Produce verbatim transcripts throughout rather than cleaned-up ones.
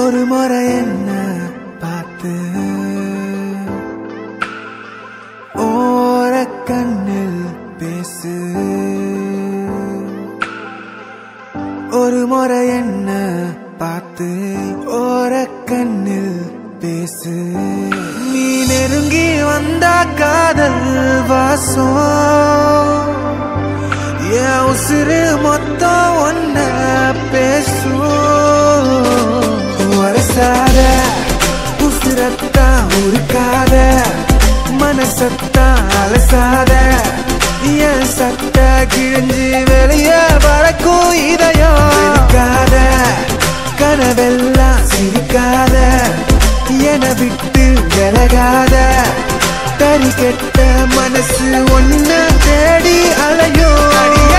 ஒரு முறை என்ன பார்த்து ஓர கண்ணில் பேசு ஒரு முறை என்ன பார்த்து ஓர கண்ணில் பேசு நீ நெருங்கி வந்த காதல் வாசம் என் உசிறு மொத்தம் ஒன்ன பேசும் வரசாத உசிரத்தான் உருக்காத மனசத்தான் அலசாத என் சட்ட கிழிஞ்சு வெளிய பறக்கும் இதயம் இருக்காத கனவெல்லாம் சிரிக்காத என விட்டு விலகாத தறி கெட்ட மனசு ஒன்ன தேடி அலையும் அடியே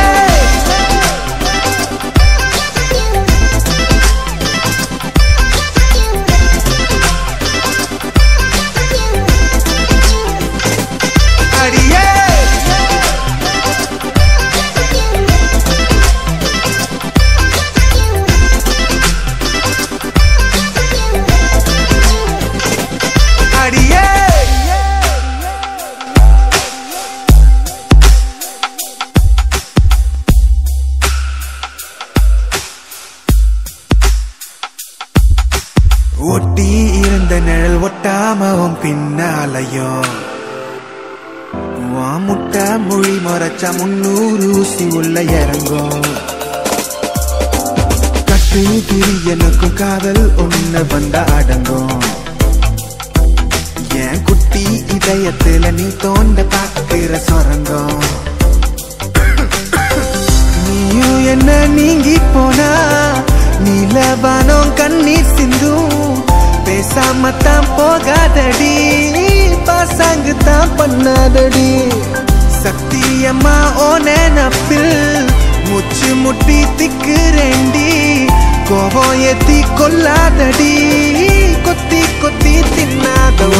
ஒட்டி இருந்த நிழல் ஒட்டாமவும் பின்னாலையும் முட்டை மொழி மறைச்சா முன்னூறு ஊசி உள்ள இறங்கும் கட்டு திரி எனக்கும் காதல் ஒண்ணு வந்த அடங்கும் என் குட்டி இதயத்துல நீ தோண்ட பாக்குற சொரங்கம் நீயும் என்ன நீங்கி போனா நீலவானம் கண்ணீர் சிந்தும் பேசாமத்தான் போகாதடி பாசாங்கு தான் பண்ணாதடி சத்தியம்மா ஓ நினப்பில் முச்சு முட்டி திக்குறேண்டி கோபம் ஏத்தி கொல்லாதடி கொத்தி கொத்தி தின்னாத